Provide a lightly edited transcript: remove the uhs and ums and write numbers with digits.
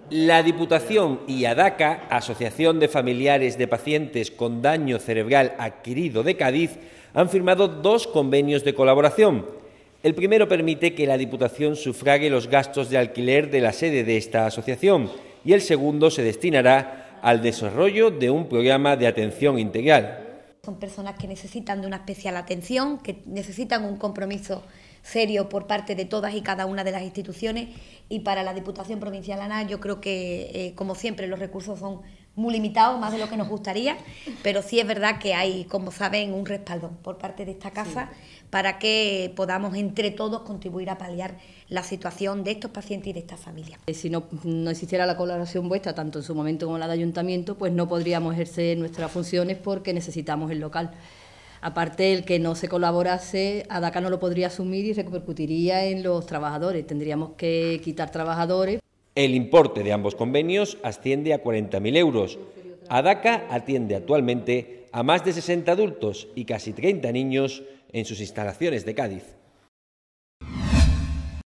La Diputación y ADACA, Asociación de Familiares de Pacientes con Daño Cerebral Adquirido de Cádiz, han firmado 2 convenios de colaboración. El primero permite que la Diputación sufrague los gastos de alquiler de la sede de esta asociación y el segundo se destinará al desarrollo de un programa de atención integral. Son personas que necesitan de una especial atención, que necesitan un compromiso serio por parte de todas y cada una de las instituciones, y para la Diputación Provincial ANA yo creo que, como siempre, los recursos son muy limitados, más de lo que nos gustaría, pero sí es verdad que hay, como saben, un respaldo por parte de esta casa para que podamos entre todos contribuir a paliar la situación de estos pacientes y de estas familias. Si no existiera la colaboración vuestra, tanto en su momento como la de ayuntamiento, pues no podríamos ejercer nuestras funciones porque necesitamos el local. Aparte, el que no se colaborase, ADACA no lo podría asumir y repercutiría en los trabajadores. Tendríamos que quitar trabajadores. El importe de ambos convenios asciende a 40.000 euros. ADACA atiende actualmente a más de 60 adultos y casi 30 niños en sus instalaciones de Cádiz.